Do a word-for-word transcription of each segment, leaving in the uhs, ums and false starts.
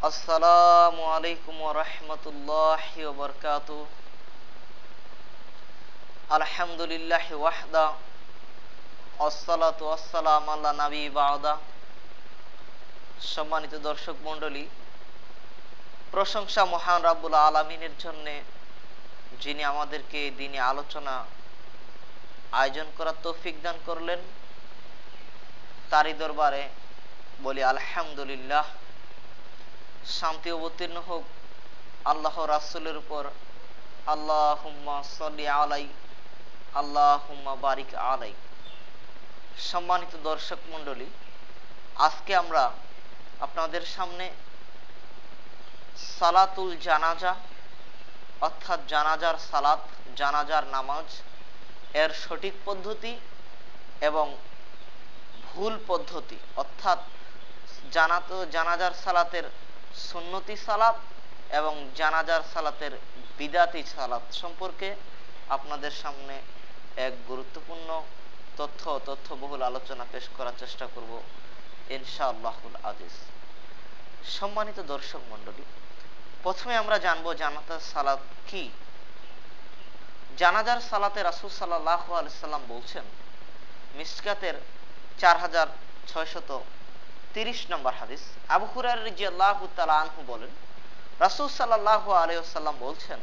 আসসালামু আলাইকুম ওয়া রাহমাতুল্লাহি ওয়া বারাকাতুহু। আলহামদুলিল্লাহি ওয়াহদা ওয়াসসালাতু ওয়াসসালামু আলা নবী বা'দা। সম্মানিত দর্শক মণ্ডলী, প্রশংসা মহান রাব্বুল আলামিনের জন্য, যিনি আমাদেরকে দিনে আলোচনা আয়োজন করার তৌফিক দান করলেন। তারই দরবারে বলি আলহামদুলিল্লাহ। শান্তি অবতীর্ণ হোক আল্লাহ রাসূলের উপর। আল্লাহুম্মা সাল্লি আলাই, আল্লাহুম্মা বারিক আলাই। সম্মানিত দর্শক মণ্ডলী, আজকে আমরা আপনাদের সামনে সালাতুল জানাজা অর্থাৎ জানাজার সালাত, জানাজার নামাজ এর সঠিক পদ্ধতি এবং ভুল পদ্ধতি অর্থাৎ জানাত জানাজার সালাতের সুন্নতি সালাত এবং জানাজার সালাতের বিদাতি সালাত সম্পর্কে আপনাদের সামনে এক গুরুত্বপূর্ণ তথ্য তথ্যবহুল আলোচনা পেশ করার চেষ্টা করব ইনশাআল্লাহুল আজিজ। সম্মানিত দর্শক মণ্ডলী, প্রথমে আমরা জানবো জানাজার সালাত কি। জানাজার সালাতে রাসূল সাল্লাল্লাহু আলাইহি সাল্লাম বলছেন, মিশকাতের চার হাজার ছয়শত তিরিশ নম্বর হাদিস, আবু হুরায়রা রাদিয়াল্লাহু তাআলা আনহু বলেন, রাসূল সাল্লাল্লাহু আলাইহি ওয়াসাল্লাম বলছেন,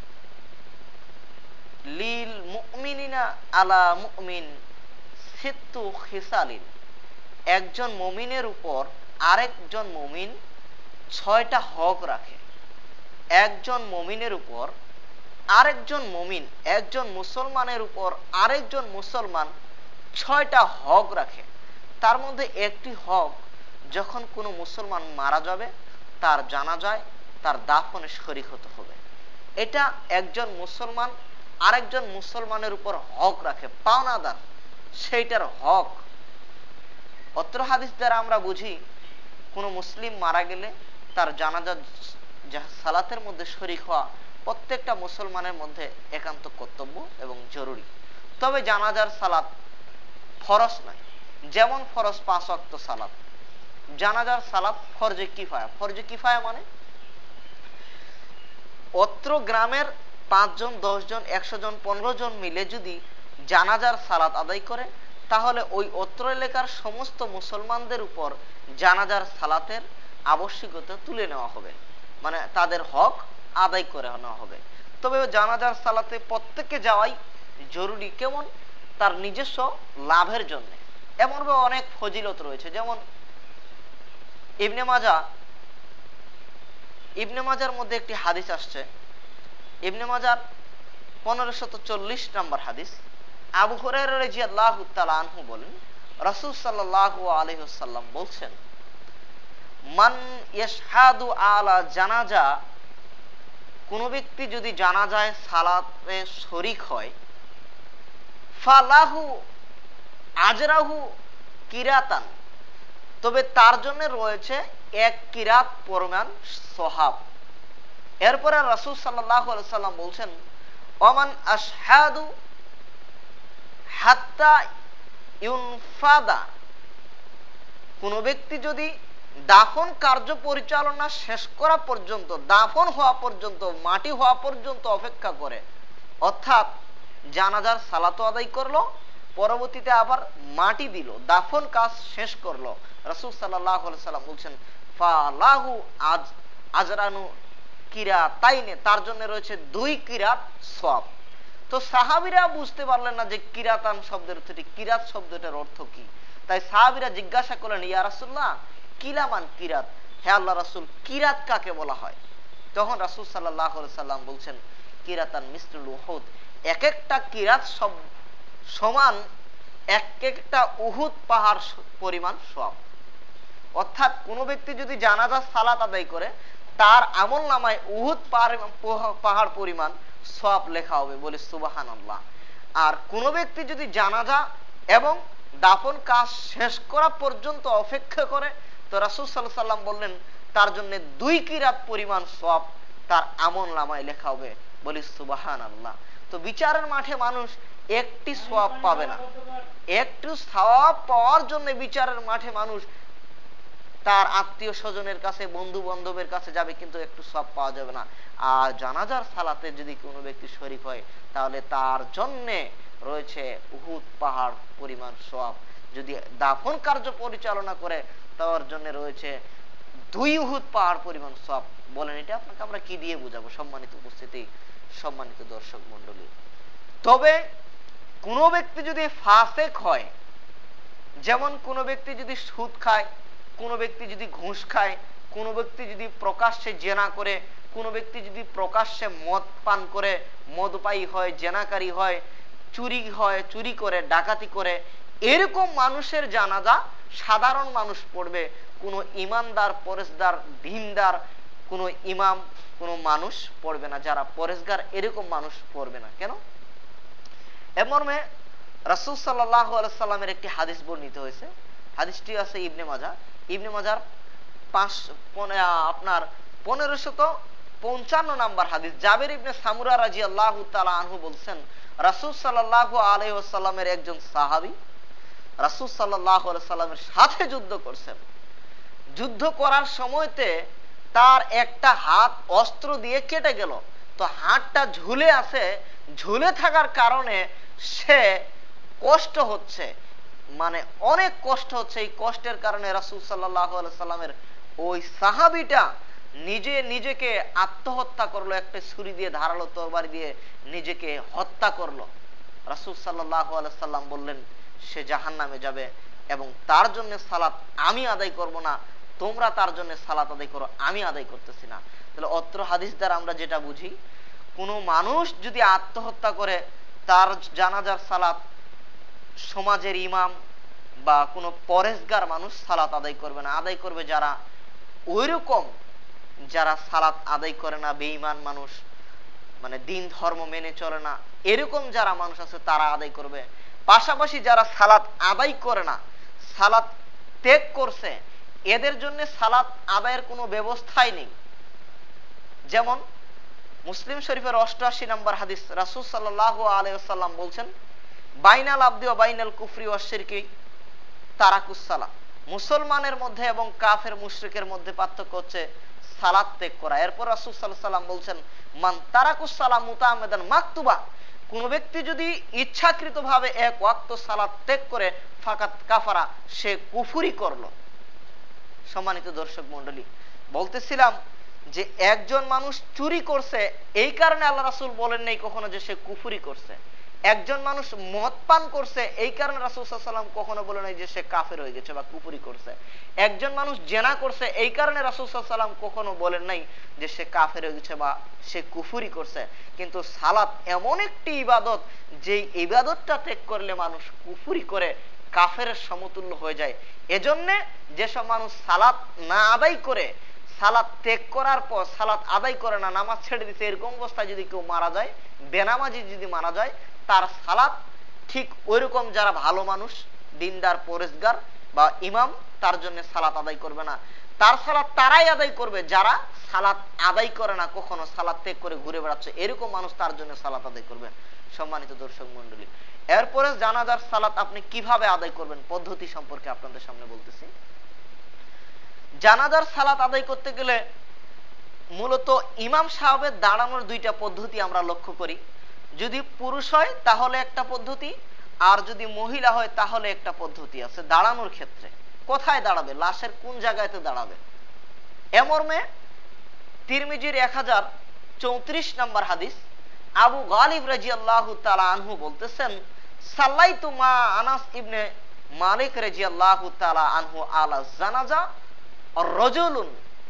লিল মুমিনিনা আলা মুমিন সিত্তু খিসালিন, একজন মুমিনের উপর আরেকজন মুমিন ছয়টা হক রাখে। একজন মুমিনের উপর আরেকজন মুমিন, একজন মুসলমানের উপর আরেকজন মুসলমান ছয়টা হক রাখে। তার মধ্যে একটি হক, যখন কোনো মুসলমান মারা যাবে তার জানাজায় তার দাফনে শরীক হতে হবে। এটা একজন মুসলমান আরেকজন মুসলমানের উপর হক রাখে, পাওনাদার, সেইটার হক। অত্র হাদিস দ্বারা আমরা বুঝি, কোনো মুসলিম মারা গেলে তার জানাজা সালাতের মধ্যে শরীক হওয়া প্রত্যেকটা মুসলমানের মধ্যে একান্ত কর্তব্য এবং জরুরি। তবে জানাজার সালাত ফরজ নয়। যেমন ফরজ পাঁচ ওয়াক্ত সালাত, জানাজার সালাত ফরজে কিফায়া। ফরজে কিফায়া মানে অত্র গ্রামের পাঁচজন, দশ জন, একশো জন, পনেরো জন মিলে যদি জানাজার সালাত আদায় করে, তাহলে ওই অত্র এলাকার সমস্ত মুসলমানদের উপর জানাজার সালাতের আবশ্যকতা তুলে নেওয়া হবে, মানে তাদের হক আদায় করে নেওয়া হবে। তবে জানাজার সালাতে প্রত্যেককে যাওয়াই জরুরি। কেমন? তার নিজস্ব লাভের জন্য। এমনভাবে অনেক ফজিলত রয়েছে। যেমন ইবনে মাজা ইবনে মাজার মধ্যে একটি হাদিস আসছে, ইবনে মাজার পনেরোশত চল্লিশ নম্বর হাদিস, আবু হুরায়রা রাদিয়াল্লাহু তাআলা আনহু বলেন, রাসূল সাল্লাল্লাহু আলাইহি ওয়াসাল্লাম বলছেন, মান ইয়াশহাদু আলা জানাজা, কোন ব্যক্তি যদি জানাজায় সালাতে শরীক হয়, ফালাহু আজরাহু কিরাতান, তবে তার জন্য রয়েছে এক কিরাত পরিমাণ সওয়াব। এরপরে রাসূল সাল্লাল্লাহু আলাইহি ওয়াসাল্লাম বলছেন, ওমান আশহাদু হাত্তা ইউনফাদা, কোন ব্যক্তি যদি দাফন কার্য পরিচালনা শেষ করা পর্যন্ত, দাফন হওয়া পর্যন্ত, মাটি হওয়া পর্যন্ত অপেক্ষা করে, অর্থাৎ জানাজার সালাত আদায় করলো, পরবর্তীতে আবার মাটি দিল, দাফন কাজ শেষ করলো, রাসূল সাল্লাল্লাহু আলাইহি ওয়াসাল্লাম বলছেন, ফালাহু আজ আজরানু কিরাতাইনে, তার জন্য রয়েছে দুই কিরাত সওয়াব। তো সাহাবীরা বুঝতে পারলেন না যে কিরাতান শব্দের অর্থ কি, কিরাত শব্দটার অর্থ কি। তাই সাহাবীরা জিজ্ঞাসা করলেন, ইয়া রাসূলুল্লাহ কিলামান কিরাত, হে আল্লাহ রাসূল, কিরাত কাকে বলা হয়? তখন রাসূল সাল্লাল্লাহু আলাইহি ওয়াসাল্লাম বলছেন, কিরাতান মিসলুল উহুদ, এক একটা কিরাত সব সমান এক একটা উহুদ পাহাড় পরিমাণ সওয়াব। অর্থাৎ কোন ব্যক্তি যদি জানাজার সালাত আদায় করে, তার আমল নামায় উহুদ পাহাড় পরিমাণ সওয়াব লেখা হবে, বলে সুবহানাল্লাহ। আর কোন ব্যক্তি যদি জানাজা এবং দাফন কাজ শেষ করা পর্যন্ত অপেক্ষা করে, তো রাসূল সাল্লাল্লাহু আলাইহি ওয়াসাল্লাম বললেন, তার জন্য দুই কিরাত পরিমাণ সওয়াব তার আমল নামায় লেখা হবে, বলি সুবহানাল্লাহ। তো বিচারের মাঠে মানুষ একটি সওয়াব পাবে না। একটু সওয়াব পাওয়ার জন্য বিচারের মাঠে মানুষ তার আত্মীয় স্বজনের কাছে, বন্ধু বান্ধবের কাছে যাবে, কিন্তু একটু সওয়াব পাওয়া যাবে না। আর জানাজার সালাতে যদি কোনো ব্যক্তি শরীক হয় তাহলে তার জন্যে রয়েছে উহুদ পাহাড় পরিমাণ সওয়াব। যদি দাফন কার্য পরিচালনা করে তার জন্য রয়েছে দুই উহুদ পাহাড় পরিমাণ সওয়াব। বলেন এটা আপনাকে আমরা কি দিয়ে বুঝাবো সম্মানিত উপস্থিতি, সম্মানিত দর্শক মন্ডলী? তবে কোন ব্যক্তি যদি ফাসেক হয়, যেমন কোন ব্যক্তি যদি সুদ খায়, কোন ব্যক্তি যদি ঘুষ খায়, কোন ব্যক্তি যদি প্রকাশ্যে জেনা করে, কোন ব্যক্তি যদি প্রকাশ্যে মদ পান করে, মদপায়ী হয়, জেনাকারী হয়, চুরি হয়, চুরি করে, ডাকাতি করে, এরকম মানুষের জানাজা সাধারণ মানুষ পড়বে। কোন ইমানদার, পরেশদার, দিনদার কোন ইমাম, কোন মানুষ পড়বে না। যারা পরেশগার এরকম মানুষ পড়বে না। কেন? এ মর্মে রাসূল সাল্লাল্লাহু আলাইহি সাল্লামের একটি হাদিস বর্ণিত হয়েছে। হাদিসটি আছে ইবনে মাজাহ। ইবনে মাজাহ পাঁচ আপনার পনেরোশত পঞ্চান্ন নাম্বার হাদিস। জাবের ইবনে সামুরা রাদিয়াল্লাহু তাআলা আনহু বলছেন, রাসূল সাল্লাল্লাহু আলাইহি ওয়াসাল্লামের একজন সাহাবী রাসূল সাল্লাল্লাহু আলাইহি সাল্লামের সাথে যুদ্ধ করছেন। যুদ্ধ করার সময়তে তার একটা হাত অস্ত্র দিয়ে কেটে গেল। তো হাতটা ঝুলে আছে, ঝুলে থাকার কারণে সে কষ্ট হচ্ছে, মানে অনেক কষ্ট হচ্ছে। এই কষ্টের কারণে রাসূল সাল্লাল্লাহু আলাইহি সাল্লামের ওই সাহাবীটা নিজে নিজেকে আত্মহত্যা করলো, একটা ছুরি দিয়ে, ধারালো তরবারি দিয়ে নিজেকে হত্যা করলো। রাসূল সাল্লাল্লাহু আলাইহি সাল্লাম বললেন সে জাহান্নামে যাবে এবং তার জন্য সালাত আমি আদায় করব না, তোমরা তার জন্য সালাত আদায় করো, আমি আদায় করতেছি না। তাহলে অত্র হাদিস দ্বারা আমরা যেটা বুঝি, কোনো মানুষ যদি আত্মহত্যা করে তার জানাজার সালাত সমাজের ইমাম বা কোনো পরেশগার মানুষ সালাত আদায় করবে না। আদায় করবে যারা ওইরকম যারা সালাত আদায় করে না, বেঈমান মানুষ, মানে দিন ধর্ম মেনে চলে না, এরকম যারা মানুষ আছে তারা আদায় করবে। পাশাপাশি যারা সালাত আদায় করে না, সালাত ত্যাগ করছে, এদের জন্য সালাত আদায়ের কোনো ব্যবস্থাই নেই। যেমন মুসলিম শরীফের অষ্টআশি নম্বর হাদিস, রাসূল সাল্লাল্লাহু আলাইহি ওয়াসাল্লাম বলছেন, বাইনাল আবদি ওয়া বাইনাল কুফরি ওয়াশ শিরকি তারাকুস সালাহ। মুসলমানের মধ্যে এবং কাফের মুশরিকের মধ্যে পার্থক্য হচ্ছে সালাত ত্যাগ করা। এরপর রাসূল সাল্লাল্লাহু আলাইহি ওয়াসাল্লাম বলছেন, মান তারাকুস সালাহ মুতাআম্মিদান মাকতুবা, কোন ব্যক্তি যদি ইচ্ছাকৃতভাবে এক ওয়াক্ত সালাত ত্যাগ করে, ফাকাত কাফারা, সে কুফরি করলো। সম্মানিত দর্শক মণ্ডলী, বলতেছিলাম যে একজন মানুষ চুরি করছে, এই কারণে আল্লাহ রাসূল বলেন নাই কখনো যে সে কুফরি করছে। একজন মানুষ মদ পান করছে, এই কারণে রাসূল সাল্লাল্লাহু আলাইহি ওয়াসাল্লাম কখনো বলে নাই যে সে কাফের হয়ে গেছে বা কুফরি করছে। একজন মানুষ জেনা করছে, এই কারণে রাসূল সাল্লাল্লাহু আলাইহি ওয়াসাল্লাম কখনো বলেন নাই যে সে কাফের হয়ে গেছে বা সে কুফরি করছে। কিন্তু সালাত এমন একটি ইবাদত, যেই ইবাদতটা ত্যাগ করলে মানুষ কুফরি করে কাফেরের সমতুল্য হয়ে যায়। এজন্যে যেসব মানুষ সালাত না আদায় করে, সালাত ত্যাগ করার পর সালাত আদায় করে না, নামাজ ছেড়ে দিতে, এরকম অবস্থায় যদি কেউ মারা যায়, বেনামাজি যদি মারা যায়, তার সালাত ঠিক ওইরকম যারা ভালো মানুষ, দিনদার, পরেশগার বা ইমাম, তার জন্য সালাত আদায় করবে না। তার সালাত তারাই আদায় করবে যারা সালাত আদায় করে না, কখনো সালাত ত্যাগ করে ঘুরে বেড়াচ্ছে, এরকম মানুষ তার জন্য সালাত আদায় করবে। সম্মানিত দর্শক মন্ডলী, এরপরে জানাজার সালাত আপনি কিভাবে আদায় করবেন পদ্ধতি সম্পর্কে আপনাদের সামনে বলতেছি। জানাজার সালাত আদায় করতে গেলে মূলত ইমাম সাহেবের দাঁড়ানোর দুইটা পদ্ধতি আমরা লক্ষ্য করি। যদি পুরুষ হয় তাহলে একটা পদ্ধতি, আর যদি মহিলা হয় তাহলে একটা পদ্ধতি আছে দাঁড়ানোর ক্ষেত্রে। কোথায় দাঁড়াবে, লাশের কোন জায়গাতে দাঁড়াবে, এ মর্মে তিরমিজির এক হাজার চৌত্রিশ নম্বর হাদিস, আবু গালিব রাদিয়াল্লাহু তাআলা আনহু বলতেছেন, সাল্লাইতু মা আনাস ইবনে মালিক রাদিয়াল্লাহু তাআলা আনহু আলা জানাজা আর রাজুলুন,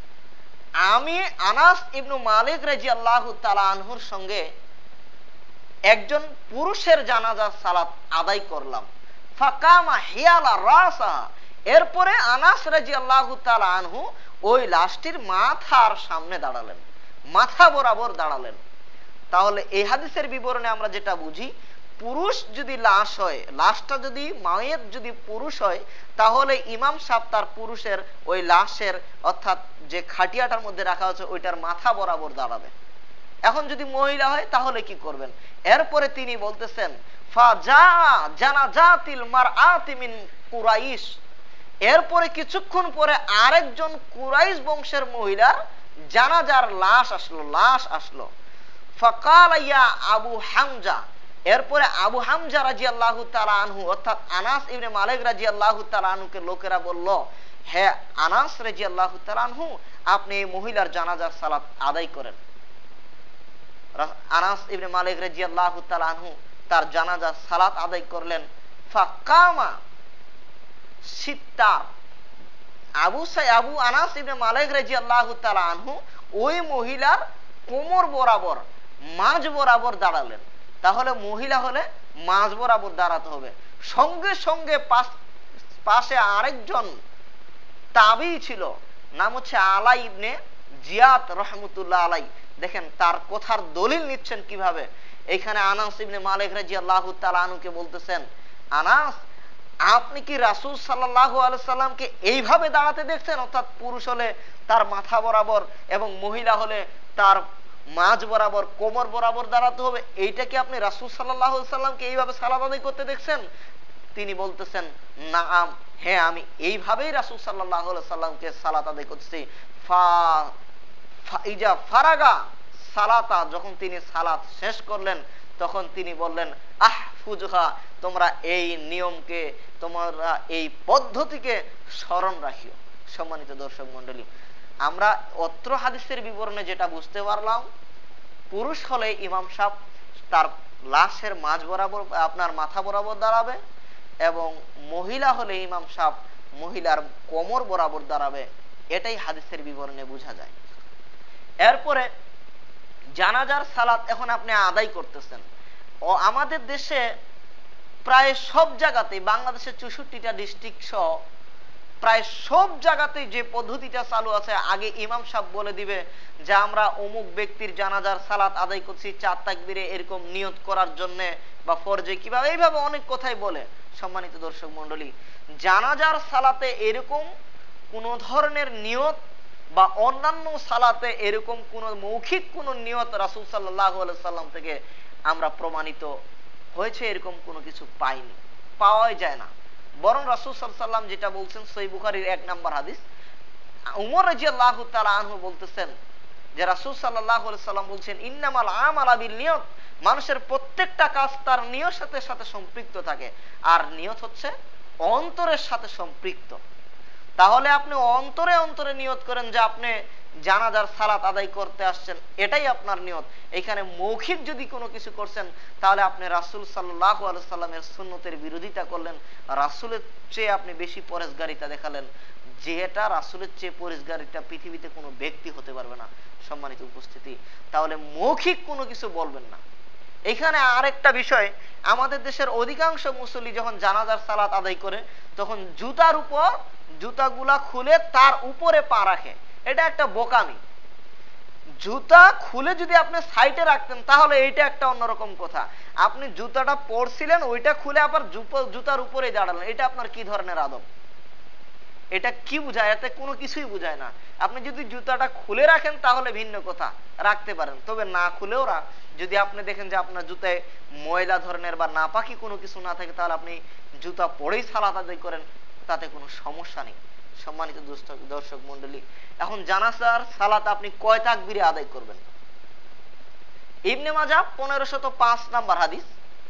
আমি আনাস ইবনে মালিক রাদিয়াল্লাহু তাআলা আনহুর সঙ্গে একজন পুরুষের জানাজার সালাত আদায় করলাম। ফাকামা হিয়ালা রাসা, এরপরে আনাস রাদিয়াল্লাহু তাআলা আনহু ওই লাশটির মাথার সামনে দাঁড়ালেন, মাথা বরাবর দাঁড়ালেন। তাহলে এই হাদিসের বিবরণে আমরা যেটা বুঝি, পুরুষ যদি লাশ হয়, লাশটা যদি মায়ের যদি পুরুষ হয়, তাহলে ইমাম সাহেব তার পুরুষের ওই লাশের অর্থাৎ যে খাটিয়াটার মধ্যে রাখা হচ্ছে ওইটার মাথা বরাবর দাঁড়াবে। এখন যদি মহিলা হয় তাহলে কি করবেন? এরপরে তিনি বলতেছেন, ফাজা জানাজাতিল মারআতি মিন কুরাইশ, এরপরে কিছুক্ষণ পরে আরেকজন কুরাইশ বংশের মহিলার জানাজার লাশ আসলো লাশ আসলো ফাকাল ইয়া আবু হামজা, এরপরে আবু হামজা রাদিয়াল্লাহু তাআলা আনহু অর্থাৎ আনাস ইবনে মালিক রাদিয়াল্লাহু তাআলা আনহুকে লোকেরা বলল, হে আনাস রাদিয়াল্লাহু তাআলা আনহু, আপনি এই মহিলার জানাজার সালাত আদায় করেন। আনাস ইবনে মালিক রাদিয়াল্লাহু তাআলা আনহু তার জানাজার সালাত আদায় করলেন। ফাকামা সিত্তার, আবু সাই আবু আনাস ইবনে মালিক রাদিয়াল্লাহু তাআলা আনহু ওই মহিলার কোমর বরাবর মাঝ বরাবর দাঁড়ালেন। তাহলে মহিলা হলে মাঝ বরাবর দাঁড়াতে হবে। সঙ্গে সঙ্গে পাশে আরেকজন তাবি ছিল, নাম হচ্ছে আলা ইবনে জিয়াদ রহমতুল্লাহ আলাই। দেখেন তার কথার দলিল নিচ্ছেন কিভাবে। এখানে আনাস ইবনে মালিক রাদিয়াল্লাহু তাআলা আনহুকে বলতেছেন, আনাস আপনি কি রাসূল সাল্লাল্লাহু আলাইহি সাল্লামকে এইভাবে দাঁড়াতে দেখছেন? অর্থাৎ পুরুষ হলে তার মাথা বরাবর এবং মহিলা হলে তার মাঝ বরাবর কোমর বরাবর দাঁড়াতে হবে। এইটা কি আপনি রাসূল সাল্লাল্লাহু আলাইহি সাল্লামকে এইভাবে সালাত আদায় করতে দেখছেন? তিনি বলতেছেন, নাআম, হ্যাঁ আমি এইভাবেই রাসূল সাল্লাল্লাহু আলাইহি সাল্লামকে সালাত আদায় করছি। ফা ফাইজা ফারাগা সালাতা, যখন তিনি সালাত শেষ করলেন তখন তিনি বললেন, আহফুজহা, তোমরা এই নিয়মকে, তোমরা এই পদ্ধতিকে স্মরণ রাখিও। সম্মানিত দর্শক মণ্ডলী, আমরা অত্র হাদিসের বিবরণে যেটা বুঝতে পারলাম, পুরুষ হলে ইমাম সাহেব তার লাশের মাঝ বরাবর আপনার মাথা বরাবর দাঁড়াবে এবং মহিলা হলে ইমাম সাহেব মহিলার কোমর বরাবর দাঁড়াবে। এটাই হাদিসের বিবরণে বোঝা যায়। এরপরে জানাজার সালাত এখন আপনি আদায় করতেছেন। ও আমাদের দেশে প্রায় সব জায়গাতেই, বাংলাদেশের চৌষট্টিটা ডিস্ট্রিক্ট সহ প্রায় সব জায়গাতেই যে পদ্ধতিটা চালু আছে, আগে ইমাম সাহেব বলে দিবে যে আমরা অমুক ব্যক্তির জানাজার সালাত আদায় করছি চার তাকবীরে, এরকম নিয়ত করার জন্য বা ফরজে কিভাবে, এইভাবে অনেক কথাই বলে। সম্মানিত দর্শক মণ্ডলী, জানাজার সালাতে এরকম কোন ধরনের নিয়ত বা অন্যান্য সালাতে এরকম কোন মৌখিক কোন নিয়ত রাসূল সাল্লাল্লাহু আলাইহি সাল্লাম থেকে আমরা প্রমাণিত হয়েছে এরকম কোনো কিছু পাইনি, পাওয়াই যায় না। বরং রাসূল সাল্লাল্লাহু আলাইহি সাল্লাম যেটা বলছেন সহিহ বুখারীর এক নম্বর হাদিস, উমর রাদিয়াল্লাহু তাআলা আনহু বলতেছেন যে রাসূল সাল্লাল্লাহু আলাইহি সাল্লাম বলছেন, ইন্নামাল আমালু বিন-নিয়ত, মানুষের প্রত্যেকটা কাজ তার নিয়তের সাথে সম্পৃক্ত থাকে, আর নিয়ত হচ্ছে অন্তরের সাথে সম্পৃক্ত। তাহলে আপনি অন্তরে অন্তরে নিয়ত করেন যে আপনি জানাজার সালাত আদায় করতে আসছেন, এটাই আপনার নিয়ত। এখানে মৌখিক যদি কোনো কিছু করছেন তাহলে আপনি রাসূল সাল্লাল্লাহু আলাইহি সাল্লামের সুন্নতের বিরোধিতা করলেন, রাসূলের চেয়ে আপনি বেশি পরেশগারিতা দেখালেন, যেটা রাসূলের চেয়ে পরেশগারিতা পৃথিবীতে কোনো ব্যক্তি হতে পারবে না। সম্মানিত উপস্থিতি, তাহলে মৌখিক কোনো কিছু বলবেন না। এখানে আরেকটা বিষয়, আমাদের দেশের অধিকাংশ মুসল্লি যখন জানাজার সালাত আদায় করে তখন জুতার উপর জুতাগুলা খুলে তার উপরে পা রাখে। এটা একটা বোকামি। জুতা খুলে যদি আপনি সাইডে রাখতেন তাহলে এইটা একটা অন্যরকম কথা। আপনি জুতাটা পরছিলেন, ওইটা খুলে আবার জুতার উপরে দাঁড়ালেন, এটা আপনার কি ধরনের আদব? এটা কি বুঝায়? এতে কোনো কিছুই বুঝায় না। আপনি যদি জুতাটা খুলে রাখেন তাহলে ভিন্ন কথা, রাখতে পারেন, তবে না খুলেও রাখ। যদি আপনি দেখেন যে আপনার জুতায় ময়লা ধরনের বা নাপাকি কোনো কিছু না থাকে তাহলে আপনি জুতা পরেই সালাত আদায় করেন, তাতে কোনো সমস্যা নেই। সম্মানিত দর্শক মন্ডলী, এখন জানাজার সালাত আপনি কয় তাকবীরে আদায় করবেন? ইবনে মাজাহ পনেরোশত পাঁচ নাম্বার হাদিস,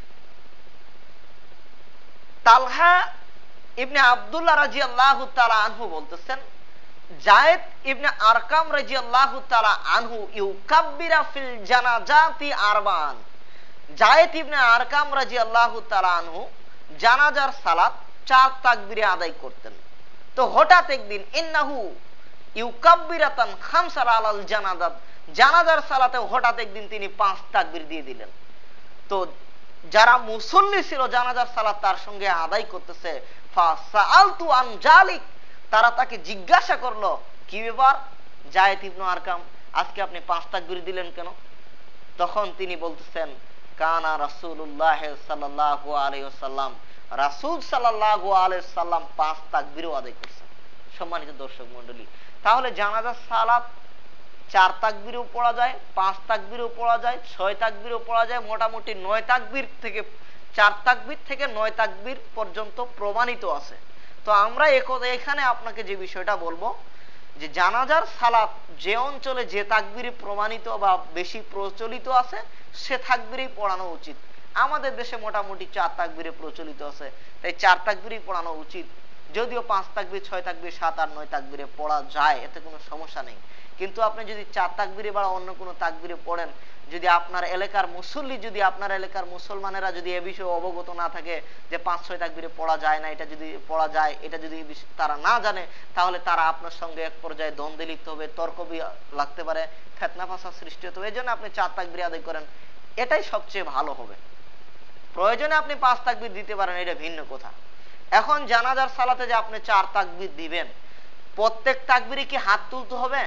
তালহা ইবনে আব্দুল্লাহ রাদিয়াল্লাহু তাআলা আনহু বলতেছেন, যায়েদ ইবনে আরকাম রাদিয়াল্লাহু তাআলা আনহু ইউকাব্বিরা ফিল জানাজাতি আরবান। যায়েদ ইবনে আরকাম রাদিয়াল্লাহু তাআলা আনহু জানাজার সালাত চার তাকবীরে আদায় করতেন। তো হঠাৎ একদিন ইন্নাহু ইউকাব্বিরাতান খামসা আলাল জানাজাত, জানাজার সালাতে হঠাৎ একদিন তিনি পাঁচ তাকবীর দিয়ে দিলেন। তো যারা মুসল্লি ছিল জানাজার সালাত তার সঙ্গে আদায় করতেছে, ফাসাআলতু আন জালিক, তারা তাকে জিজ্ঞাসা করলো, কি ব্যাপার যায়েদ ইবনে আরকাম, আজকে আপনি পাঁচ তাকবীর দিলেন কেন? তখন তিনি বলতেছেন, কানা রাসূলুল্লাহ সাল্লাল্লাহু আলাইহি ওয়াসাল্লাম, রাসূল সাল্লাল্লাহু আলাইহি ওয়াসাল্লাম পাঁচ তাকবীরও আদায় করেছেন। সম্মানিত দর্শক মণ্ডলী, তাহলে জানাজার সালাত চার তাকবীরেও পড়া যায়, পাঁচ তাকবীরেও পড়া যায়, ছয় তাকবীরেও পড়া যায়, মোটামুটি নয় তাকবীর থেকে চার তাকবীর থেকে নয় তাকবীর পর্যন্ত প্রমাণিত আছে। তো আমরা এখানে আপনাকে যে বিষয়টা বলবো যে জানাজার সালাত যে অঞ্চলে যে তাকবীরে প্রমাণিত বা বেশি প্রচলিত আছে সে তাকবীরেই পড়ানো উচিত। আমাদের দেশে মোটামুটি চার তাকবীরে প্রচলিত আছে, তাই চার তাকবীরেই পড়ানো উচিত। যদিও পাঁচ তাকবীর, ছয় তাকবীর, সাত আর নয় তাকবীরে পড়া যায়, এতে কোনো সমস্যা নেই। কিন্তু আপনি যদি চার তাকবীরে বা অন্য কোনো তাকবীরে পড়েন, যদি আপনার এলাকার মুসল্লি, যদি আপনার এলাকার মুসলমানেরা যদি এ বিষয়ে অবগত না থাকে যে পাঁচ ছয় তাকবীরে পড়া যায় না, এটা যদি পড়া যায়, এটা যদি তারা না জানে, তাহলে তারা আপনার সঙ্গে এক পর্যায়ে দ্বন্দ্বে লিপ্ত হবে, তর্ক লাগতে পারে, ফিতনা ফাসাদ সৃষ্টি হতে হবে। এই জন্য আপনি চার তাকবীর আদায় করেন, এটাই সবচেয়ে ভালো হবে। প্রয়োজনে আপনি পাঁচ তাকবীর দিতে পারেন, এটা ভিন্ন কথা। এখন জানাজার সালাতে যে আপনি চার তাকবীর দিবেন, প্রত্যেক তাকবীরে কি হাত তুলতে হবে?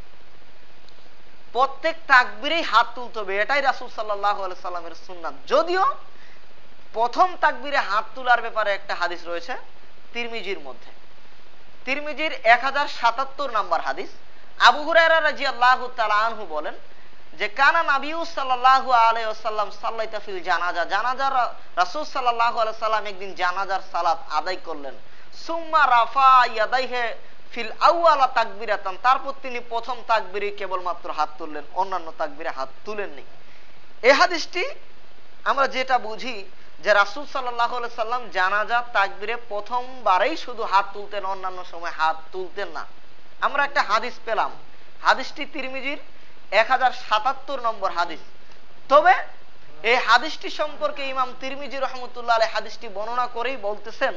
প্রত্যেক তাকবীরেই হাত তুলতে হবে, এটাই রাসূল সাল্লাল্লাহু আলাইহি সাল্লামের সুন্নাত। যদিও প্রথম তাকবীরে হাত তোলার ব্যাপারে একটা হাদিস রয়েছে তিরমিজির মধ্যে, তিরমিজির এক হাজার সাতাত্তর নম্বর হাদিস। আবু হুরায়রা রাদিয়াল্লাহু তাআলা আনহু বলেন যে কানা নবী সাল্লাল্লাহু আলাইহি ওয়াসাল্লাম সাল্লাইতা ফিল জানাজা, জানাজার রাসূল সাল্লাল্লাহু আলাইহি সাল্লাম একদিন জানাজার সালাত আদায় করলেন। সুম্মা রাফা ইয়াদাইহি ফিল আউয়ালা তাকবীরাতান, তারপর তিনি প্রথম তাকবীরে কেবলমাত্র হাত তুললেন, অন্যান্য তাকবীরে হাত তুলেননি। এই হাদিসটি আমরা যেটা বুঝি যে রাসূল সাল্লাল্লাহু আলাইহি সাল্লাম জানাজা তাকবীরে প্রথমবারেই শুধু হাত তুলতেন, অন্যান্য সময় হাত তুলতেন না। আমরা একটা হাদিস পেলাম, হাদিসটি তিরমিজির এক হাজার সাতাত্তর নম্বর হাদিস। তবে এই হাদিসটি সম্পর্কে ইমাম তিরমিজি রহমতুল্লাহ আলাইহি হাদিসটি বর্ণনা করেই বলতেছেন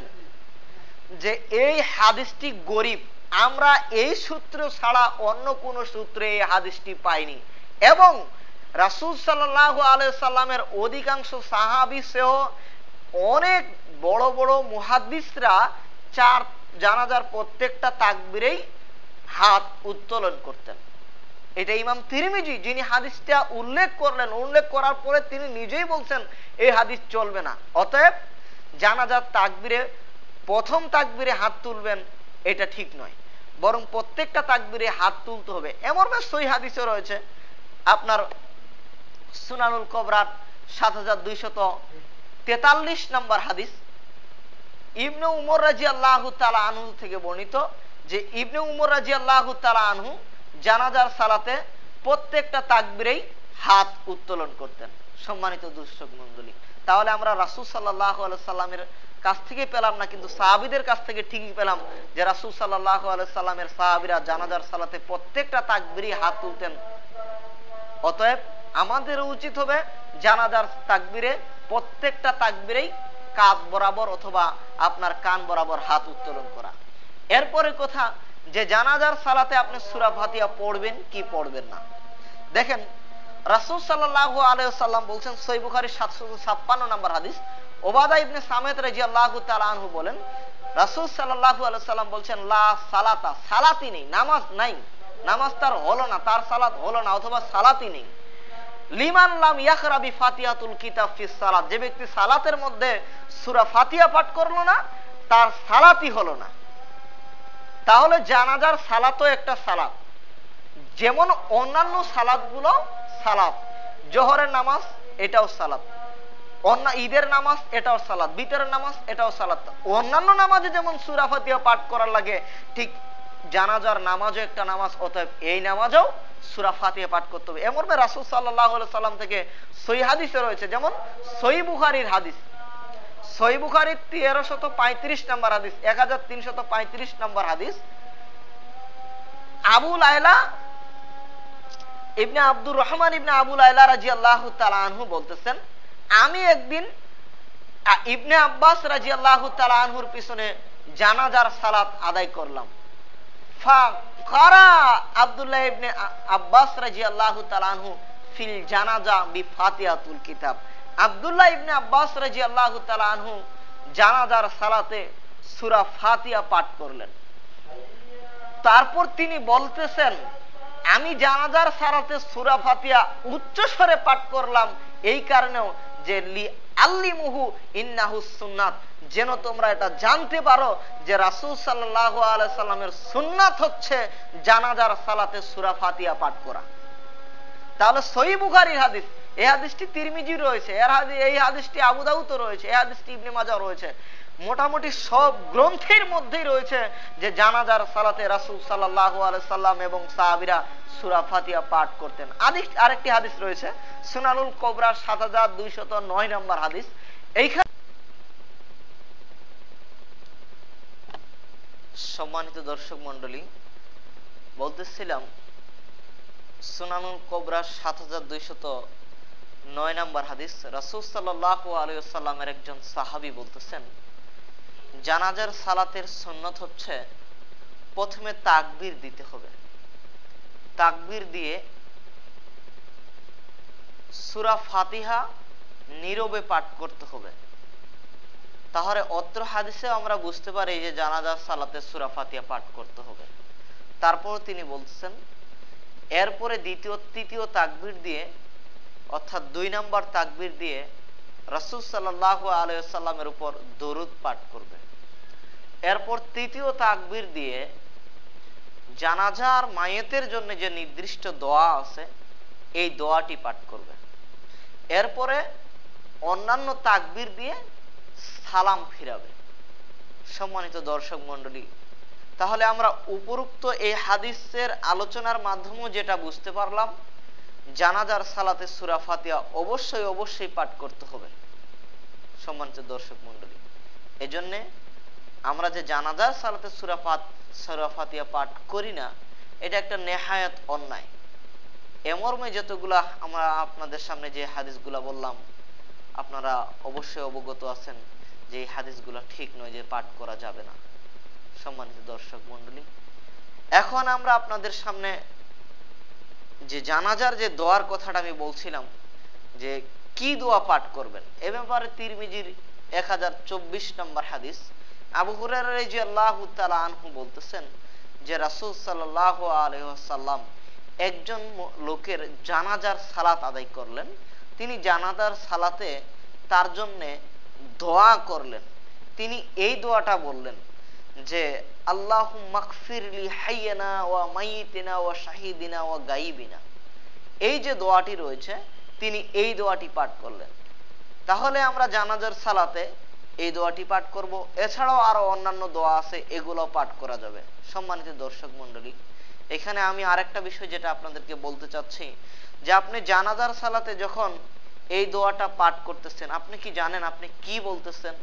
যে এই হাদিসটি গরীব, আমরা এই সূত্র ছাড়া অন্য কোন সূত্রে এই হাদিসটি পাইনি। এবং রাসূল সাল্লাল্লাহু আলাইহি সাল্লামের অধিকাংশ সাহাবী সহ অনেক বড় বড় মুহাদ্দিসরা চার জানাজার প্রত্যেকটা তাকবীরেই হাত উত্তোলন করতেন। এটা ইমাম তিরমিজি যিনি হাদিসটা উল্লেখ করলেন, উল্লেখ করার পরে তিনি নিজেই বলছেন এই হাদিস চলবে না। অতএব জানাজার তাকবীরে প্রথম তাকবীরে হাত তুলবেন এটা ঠিক নয়, বরং প্রত্যেকটা তাকবীরে হাত তুলতে হবে। এমন সহিহ হাদিসে রয়েছে আপনার সুনানুল কবরার সাত হাজার দুইশত তেতাল্লিশ নম্বর হাদিস, ইবনে উমর রাদিয়াল্লাহু তাআলা আনহু থেকে বর্ণিত যে ইবনে উমর রাদিয়াল্লাহু তাআলা আনহু জানাজার সালাতে প্রত্যেকটা তাকবীরেই হাত উত্তোলন করতেন। সম্মানিত দর্শক মণ্ডলী, তাহলে আমরা রাসূল সাল্লাল্লাহু আলাইহি সাল্লামের কাছ থেকে পেলাম না, কিন্তু সাহাবীদের কাছ থেকে ঠিকই পেলাম যে রাসূল সাল্লাল্লাহু আলাইহি সাল্লামের সাহাবীরা জানাজার সালাতে প্রত্যেকটা তাকবীরে হাত তুলতেন। অতএব আমাদের উচিত হবে জানাজার তাকবীরে প্রত্যেকটা তাকবীরেই কাঁধ বরাবর অথবা আপনার কান বরাবর হাত উত্তোলন করা। এরপরে কথা যে জানাজার সালাতে আপনি সূরা ফাতিহা পড়বেন কি পড়বেন না। দেখেন রাসূল সাল্লাল্লাহু আলাইহি ওয়াসাল্লাম বলেন, সহিহ বুখারীর সাতশো ছাপ্পান্ন নম্বর হাদিস, ওবাদা ইবনে সামিত রাদিয়াল্লাহু তাআলা আনহু বলেন রাসূল সাল্লাল্লাহু আলাইহি ওয়াসাল্লাম বলেন লা সালাতা, সালাতই নেই, নামাজ নাই, নামাজ তার হলো না, তার সালাত হলো না, অথবা সালাতই নেই। লিমান লাম ইয়াকরা বি ফাতিহাতুল কিতাব ফিস সালাত, যে ব্যক্তি সালাতের মধ্যে সূরা ফাতিহা পাঠ করলো না তার সালাতই হলো না। তাহলে জানাজার সালাতও একটা সালাত, যেমন অন্যান্য সালাতগুলো সালাত, জোহরের নামাজ এটাও সালাত, অন্য ঈদের নামাজ এটাও সালাত, বিতরের নামাজ এটাও সালাত। অন্যান্য নামাজে যেমন সূরা ফাতিহা পাঠ করার লাগে, ঠিক জানাজার নামাজও একটা নামাজ, অতএব এই নামাজও সূরা ফাতিহা পাঠ করতে হবে। এমন রাসূল সাল্লাল্লাহু আলাইহি সাল্লাম থেকে সহিহ হাদিসে রয়েছে, যেমন সহিহ বুখারীর হাদিস, সহিহ বুখারীর তেরোশত পঁয়ত্রিশ নম্বর হাদিস, এক হাজার তিনশত পঁয়ত্রিশ নম্বর হাদিস, আবু লায়লা ইবনে আব্দুর রহমান ইবনে আবু লায়লা রাদিয়াল্লাহু তাআলা আনহু বলতেছেন, আমি একদিন ইবনে আব্বাস রাদিয়াল্লাহু তাআলা আনহুর পিছনে জানাজার সালাত আদায় করলাম। ফাকারা আব্দুল্লাহ ইবনে আব্বাস রাদিয়াল্লাহু তাআলা আনহু ফিল জানাজা বিফাতিহাতুল কিতাব, আব্দুল্লাহ ইবনে আব্বাস রাদিয়াল্লাহু তাআলা আনহু জানাজার সালাতে সূরা ফাতিহা পাঠ করলেন। তারপর তিনি বলতেছেন, আমি জানাজার সালাতে সূরা ফাতিহা উচ্চ স্বরে পাঠ করলাম এই কারণেও যে লি আল্লিমুহু ইন্নাহুস সুন্নাত, যেন তোমরা এটা জানতে পারো যে রাসূল সাল্লাল্লাহু আলাইহি সাল্লামের সুন্নাত হচ্ছে জানাজার সালাতে সূরা ফাতিহা পাঠ করা। তাহলে সহিহ বুখারীর হাদিস, এই হাদিসটি তিরমিজি রয়েছে, এর হাদিস এই হাদিসটি আবু দাউদ রয়েছে, এই হাদিসটি ইবনে মাজাহ রয়েছে। মোটামুটি সব গ্রন্থের মধ্যেই রয়েছে যে জানাজার সালাতে রাসূল সাল্লাল্লাহু আলাইহি সাল্লাম এবং সাহাবীরা সূরা ফাতিহা পাঠ করতেন। আরেকটি হাদিস রয়েছে সুনানুল কুবরা সাত হাজার দুইশত নয় নম্বর হাদিস। এইখানে সম্মানিত দর্শক মণ্ডলী, বলতেছিলাম সুনানুল কুবরা সাত হাজার দুইশত নয় নম্বর হাদিস, রাসূল সাল্লাল্লাহু আলাইহি ওয়াসাল্লামের একজন সাহাবী বলতেছেন জানাজার সালাতের সুন্নত হচ্ছে প্রথমে তাকবীর দিতে হবে, তাকবীর দিয়ে সূরা ফাতিহা নীরবে পাঠ করতে হবে। তাহলে অত্র হাদিসে আমরা বুঝতে পারি যে জানাজার সালাতে সূরা ফাতিহা পাঠ করতে হবে। তারপর তিনি বলছেন এরপরে দ্বিতীয় তৃতীয় তাকবীর দিয়ে অর্থাৎ দুই নম্বর তাকবীর দিয়ে রাসূল সাল্লাল্লাহু আলাইহি ওয়াসাল্লামের উপর দরুদ পাঠ করবে। এরপর তৃতীয় তাকবীর দিয়ে জানাজার মাইয়েতের জন্য যে নির্দিষ্ট দোয়া আছে এই দোয়াটি পাঠ করবে। এরপরে অন্যান্য তাকবীর দিয়ে সালাম ফিরাবে। সম্মানিত দর্শক মণ্ডলী, তাহলে আমরা উপরোক্ত এই হাদিসের আলোচনার মাধ্যমে যেটা বুঝতে পারলাম জানাজার সালাতে সূরা ফাতিহা অবশ্যই অবশ্যই পাঠ করতে হবে। সম্মানিত দর্শক মণ্ডলী, এজন্য আমরা যে জানাজার সালাতে সূরা ফাত সূরা ফাতিহা পাঠ করি না, এটা একটা নেহায়াত অন্যায়। এমর্মে যতগুলা আমরা আপনাদের সামনে যে হাদিসগুলা বললাম আপনারা অবশ্যই অবগত আছেন যে এই হাদিসগুলা ঠিক নয়, যে পাঠ করা যাবে না। সম্মানিত দর্শক মণ্ডলী, এখন আমরা আপনাদের সামনে যে জানাজার যে দোয়ার কথাটা আমি বলছিলাম যে কি দোয়া পাঠ করবেন, এ ব্যাপারে তিরমিজির এক হাজার চব্বিশ নম্বর হাদিস আবু হুরায়রা রাদিয়াল্লাহু তাআলা আনহু বলতেছেন যে রাসূল সাল্লাল্লাহু আলাইহি ওয়াসাল্লাম একজন লোকের জানাজার সালাত আদায় করলেন। তিনি জানাজার সালাতে তার জন্য দোয়া করলেন। তিনি এই দোয়াটা বললেন যে আল্লাহুম্মা গফিরলি হাইয়ানা ওয়া মাইয়িতিনা ওয়া শাহিদিনা ওয়া গায়িবিনা। এই যে দোয়াটি রয়েছে তিনি এই দোয়াটি পাঠ করলেন। তাহলে আমরা জানাজার সালাতে এই দোয়াটি পাঠ করব। এছাড়াও আরো অন্যান্য দোয়া আছে, এগুলো পাঠ করা যাবে। সম্মানিত দর্শক মণ্ডলী, এখানে আমি আরেকটা বিষয় যেটা আপনাদেরকে বলতে চাচ্ছি যে আপনি জানাজার সালাতে যখন এই দোয়াটা পাঠ করতেছেন আপনি কি জানেন আপনি কি বলতেছেন?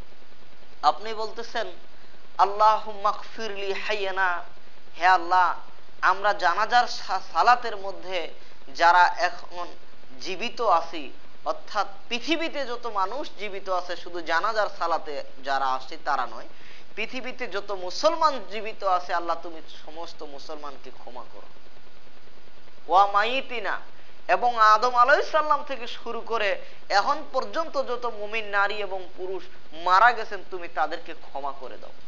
আপনি বলতেছেন আল্লাহুম্মা গফিরলি হাইয়ানা, হে আল্লাহ আমরা জানাজার সালাতের মধ্যে যারা এখন জীবিত আছি, অর্থাৎ পৃথিবীতে যত মানুষ জীবিত আছে, শুধু জানাজার সালাতে যারা আসে তারা নয়, পৃথিবীতে যত মুসলমান জীবিত আছে আল্লাহ তুমি সমস্ত মুসলমানকে ক্ষমা করো। ওয়া মাইয়িতিনা, এবং আদম আলাইহিস সালাম থেকে শুরু করে এখন পর্যন্ত যত মুমিন নারী এবং পুরুষ মারা গেছেন তুমি তাদেরকে ক্ষমা করে দাও।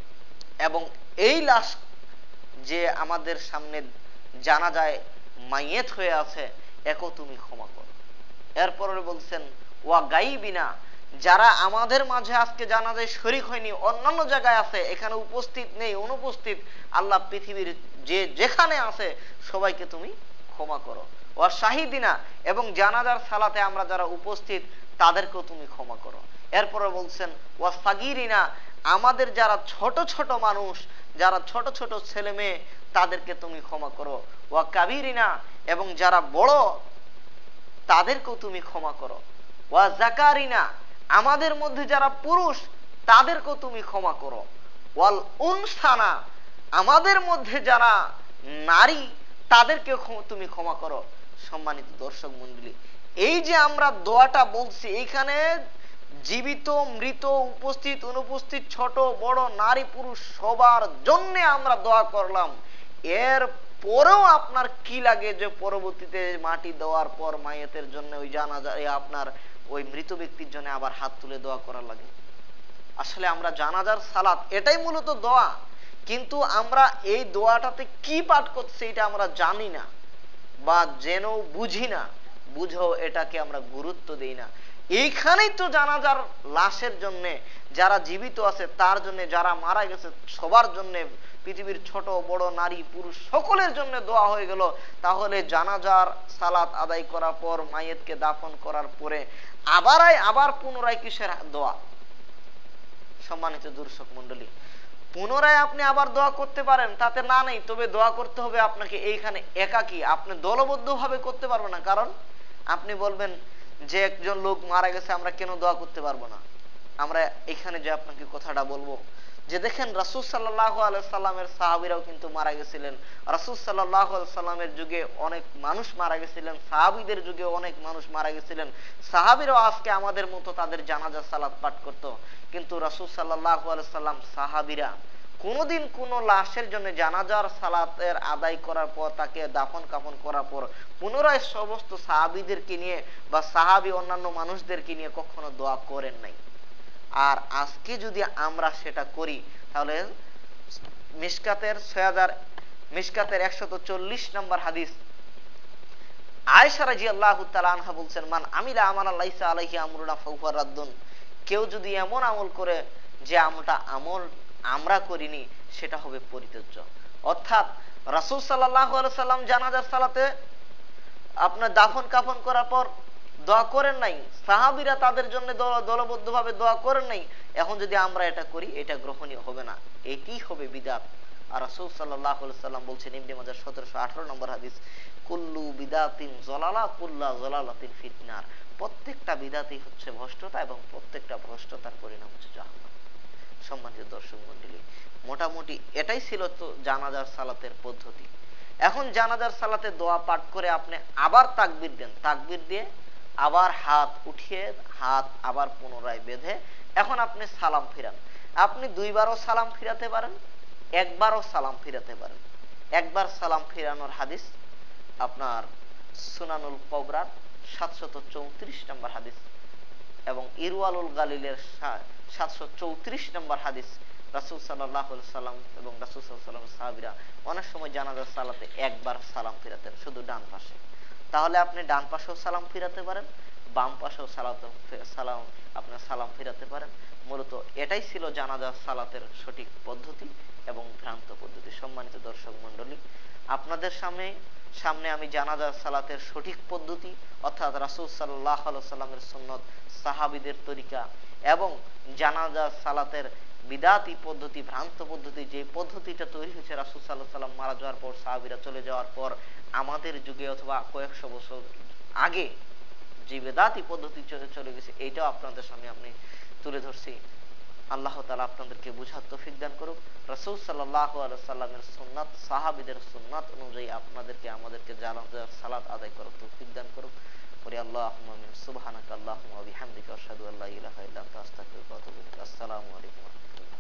এবং এই লাশ যে আমাদের সামনে জানাজায় মাইয়েত হয়ে আছে একেও তুমি ক্ষমা করো। এরপরে বলছেন ওয়া গায়িবিনা, যারা আমাদের মাঝে আজকে জানাজায় শরীক হয়নি, অন্যান্য জায়গায় আছে, এখানে উপস্থিত নেই, অনুপস্থিত, আল্লাহ পৃথিবীর যে যেখানে আছে সবাইকে তুমি ক্ষমা করো। ওয়া শাহিদিনা, এবং জানাজার সালাতে আমরা যারা উপস্থিত তাদেরকেও তুমি ক্ষমা করো। এরপরে বলছেন ওয়া সাগিরিনা, আমাদের যারা ছোট ছোট মানুষ, যারা ছোট ছোট ছেলে মেয়ে তাদেরকে তুমি ক্ষমা করো। ওয়া কাবিরিনা, এবং যারা বড় তাদেরকেও তুমি ক্ষমা করো। ওয়া জাকারিনা, আমাদের মধ্যে যারা পুরুষ তাদেরকেও তুমি ক্ষমা করো। ওয়াল উনসানা, আমাদের মধ্যে যারা নারী তাদেরকে তুমি ক্ষমা করো। সম্মানিত দর্শক মণ্ডলী, এই যে আমরা দোয়াটা বলছি এইখানে জীবিত মৃত উপস্থিত অনুপস্থিত ছোট বড় নারী পুরুষ সবার জন্য আমরা দোয়া করলাম। এর পরেও আপনার কি লাগে যে পরবর্তীতে মাটি দেওয়ার পর মাইয়াতের জন্য ওই জানাজা আপনার ওই মৃত ব্যক্তির জন্য আবার হাত তুলে দোয়া করা লাগে? আসলে আমরা জানাজার সালাত এটাই মূলত দোয়া, কিন্তু আমরা এই দোয়াটাতে কি পাঠ করছি এটা আমরা জানি না বা জেনেও বুঝি না, বুঝেও এটাকে আমরা গুরুত্ব দেই না। এইখানেই তো জানাজার লাশের জন্য, যারা জীবিত আছে তার জন্য, যারা মারা গেছে সবার জন্য, পৃথিবীর ছোট বড় নারী পুরুষ সকলের জন্য দোয়া হয়ে গেল। তাহলে জানাজার সালাত আদায় করার পর মাইয়েতকে দাফন করার পরে আবার আবার পুনরায় কিসের দোয়া? সম্মানিত দর্শক মন্ডলী, পুনরায় আপনি আবার দোয়া করতে পারেন, তাতে না নেই, তবে দোয়া করতে হবে আপনাকে এইখানে একাকী, আপনি দলবদ্ধ ভাবে করতে পারবেন না। কারণ আপনি বলবেন যে একজন লোক মারা গেছে, আমরা কেন দোয়া করতে পারবো না? আমরা এখানে যে আপনাকে কথাটা বলবো যে দেখেন রাসূল সাল্লাল্লাহু আলাইহি সাল্লামের সাহাবীরাও কিন্তু মারা গেছিলেন। রাসূল সাল্লাল্লাহু আলাইহি সাল্লামের যুগে অনেক মানুষ মারা গেছিলেন, সাহাবীদের যুগে অনেক মানুষ মারা গেছিলেন। সাহাবীরাও আজকে আমাদের মতো তাদের জানাজা সালাত পাঠ করত, কিন্তু রাসূল সাল্লাল্লাহু আলাইহি সাল্লাম সাহাবীরা কোনদিন কোন লাশের জন্য জানাজার সালাতের আদায় করার পর, তাকে দাফন কাফন করার পর পুনরায় সমস্ত সাহাবীদেরকে নিয়ে বা সাহাবী অন্যান্য মানুষদেরকে নিয়ে কখনো দোয়া করেন নাই। আর আজকে যদি আমরা সেটা করি, তাহলে মিশকাতের ছয় হাজার মিশকাতের একশত চল্লিশ নম্বর হাদিস, আয়েশা রাদিয়াল্লাহু তাআলা আনহা বলছেন, মান আমিলা আমালান লাইসা আলাইহি আমরুনা ফাহুয়া রাদ্দুন, কেউ যদি এমন আমল করে যে আমলটা আমল আমরা করিনি, সেটা হবে পরিত্যাজ্য। অর্থাৎ রাসূল সাল্লাল্লাহু আলাইহি সাল্লাম জানাজার সালাতে আপনার দাফন কাফন করার পর দোয়া করেন নাই, সাহাবীরা তাদের জন্য দলবদ্ধভাবে দোয়া করেন নাই, এখন যদি আমরা এটা করি, এটা গ্রহণীয় হবে না, এটি হবে বিদআত। আর রাসূল সাল্লাল্লাহু আলাইহি সাল্লাম বলছেন, ইবনে মাজাহ সতেরোশো আঠারো নম্বর হাদিস, কুল্লু বিদআতিন যালালা কুল্লা যালালাতিন ফিন্নার, প্রত্যেকটা বিদআতই হচ্ছে ভ্রষ্টতা এবং প্রত্যেকটা ভ্রষ্টতার পরিণাম হচ্ছে জাহান্নাম। সম্মানিত দর্শক মণ্ডলী, মোটামুটি এটাই ছিল তো জানাজার সালাতের পদ্ধতি। এখন জানাজার সালাতে দোয়া পাঠ করে আপনি আবার তাকবীর দেন, তাকবীর দিয়ে আবার হাত উঠিয়ে হাত আবার পুনরায় বেঁধে এখন আপনি সালাম ফিরান। আপনি দুইবারও সালাম ফিরাতে পারেন, একবারও সালাম ফিরাতে পারেন। একবার সালাম ফিরানোর হাদিস আপনার সুনানুল কবরার সাতশত চৌত্রিশ নম্বর হাদিস এবং ইরওয়ালুল গালিলের সাতশো চৌত্রিশ নম্বর হাদিস। রাসূল সাল্লাল্লাহু আলাইহি সাল্লাম এবং রাসূল সাল্লাল্লাহু আলাইহি ওয়াসাল্লাম সাহাবীরা অনেক সময় জানাজার সালাতে একবার সালাম ফিরাতেন, শুধু ডান পাশে। তাহলে আপনি ডান পাশেও সালাম ফিরাতে পারেন, বাম পাশেও সালাত সালাম আপনার সালাম ফিরাতে পারেন। মূলত এটাই ছিল জানাজার সালাতের সঠিক পদ্ধতি এবং ভ্রান্ত পদ্ধতি। সম্মানিত দর্শক মণ্ডলী, আপনাদের সামনে সামনে আমি জানাজার সালাতের সঠিক পদ্ধতি অর্থাৎ রাসূল সাল্লাল্লাহু আলাইহি সাল্লামের সুন্নত, সাহাবীদের তরিকা এবং জানাজার সালাতের বিদআতি পদ্ধতি, ভ্রান্ত পদ্ধতি, যে পদ্ধতিটা তৈরি হয়েছে রাসূল সাল্লাল্লাহু আলাইহি সাল্লাম মারা যাওয়ার পর, সাহাবীরা চলে যাওয়ার পর, আমাদের যুগে অথবা কয়েকশো বছর আগে যে বিদআতি পদ্ধতি চলে গেছে, এইটাও আপনাদের সামনে আমি তুলে ধরছি। আল্লাহ তাআলা আপনাদেরকে বুঝার তৌফিক দান করুক। রাসূল সাল্লাল্লাহু আলাইহি সাল্লামের সুন্নাত, সাহাবীদের সুন্নাত অনুযায়ী আপনাদেরকে আমাদেরকে জানাজার সালাত আদায় করার তৌফিক দান করুক। পরে আল্লাহুম্মা আমিন। সুবহানাকা আল্লাহুম্মা ওয়া বিহামদিকা আশহাদু আল্লা ইলাহা ইল্লা আনতা আস্তাগফিরুকা ওয়া আতুবু ইলাইক। আসসালামু আলাইকুম ওয়া রাহমাতুল্লাহ।